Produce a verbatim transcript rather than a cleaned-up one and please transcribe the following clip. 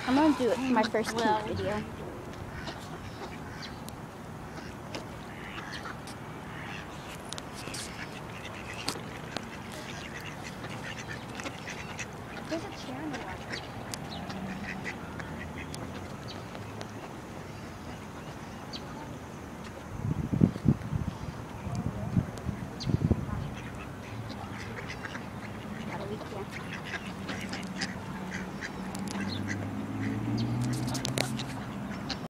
I'm gonna do it for my first Well. cute video. There's a chair in the water.